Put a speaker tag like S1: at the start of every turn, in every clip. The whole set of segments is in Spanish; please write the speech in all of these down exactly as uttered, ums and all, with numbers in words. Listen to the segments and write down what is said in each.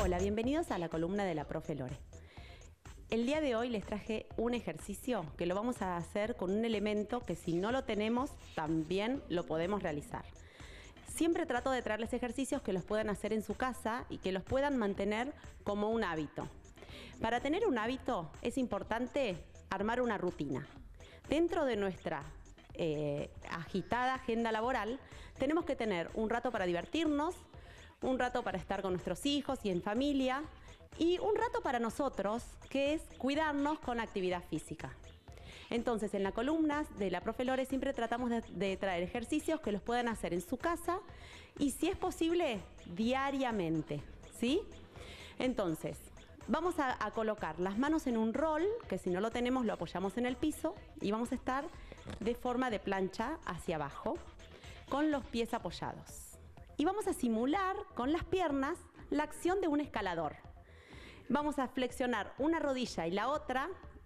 S1: Hola, bienvenidos a la columna de la profe Lore. El día de hoy les traje un ejercicio que lo vamos a hacer con un elemento que si no lo tenemos también lo podemos realizar. Siempre trato de traerles ejercicios que los puedan hacer en su casa y que los puedan mantener como un hábito. Para tener un hábito es importante armar una rutina. Dentro de nuestra eh, agitada agenda laboral tenemos que tener un rato para divertirnos, un rato para estar con nuestros hijos y en familia y un rato para nosotros, que es cuidarnos con actividad física. Entonces, en las columnas de la profe Lore siempre tratamos de, de traer ejercicios que los puedan hacer en su casa y, si es posible, diariamente, ¿sí? Entonces, vamos a, a colocar las manos en un rol, que si no lo tenemos lo apoyamos en el piso y vamos a estar de forma de plancha hacia abajo, con los pies apoyados. Y vamos a simular con las piernas la acción de un escalador. Vamos a flexionar una rodilla y la otra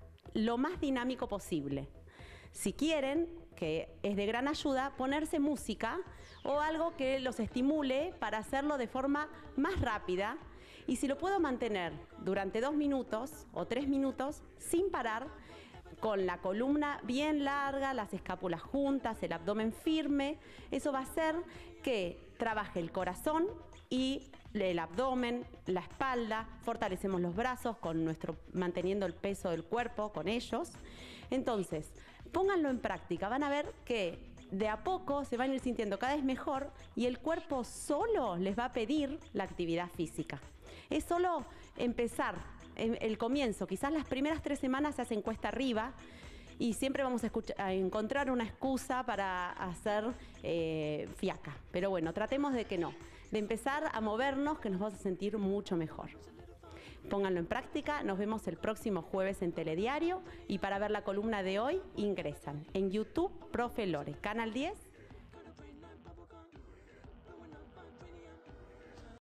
S1: lo más dinámico posible. Si quieren, que es de gran ayuda, ponerse música o algo que los estimule para hacerlo de forma más rápida. Y si lo puedo mantener durante dos minutos o tres minutos sin parar, con la columna bien larga, las escápulas juntas, el abdomen firme, eso va a hacer que trabaje el corazón y el abdomen, la espalda, fortalecemos los brazos con nuestro, manteniendo el peso del cuerpo con ellos. Entonces, pónganlo en práctica, van a ver que de a poco se van a ir sintiendo cada vez mejor y el cuerpo solo les va a pedir la actividad física. Es solo empezar, el comienzo, quizás las primeras tres semanas se hacen cuesta arriba y siempre vamos a, escuchar, a encontrar una excusa para hacer eh, fiaca. Pero bueno, tratemos de que no, de empezar a movernos, que nos vamos a sentir mucho mejor. Pónganlo en práctica, nos vemos el próximo jueves en Telediario y para ver la columna de hoy ingresan en YouTube, profe Lore, Canal diez